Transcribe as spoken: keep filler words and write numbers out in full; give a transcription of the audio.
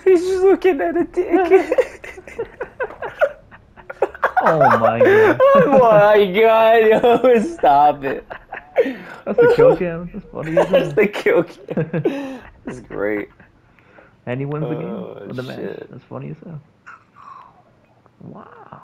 He's just looking at a dick. Oh my god. Oh my god, yo, stop it. That's the kill cam. That's funny as That's hell. the kill cam. That's great. And he wins the game Oh with the match. shit. That's funny as hell. Wow.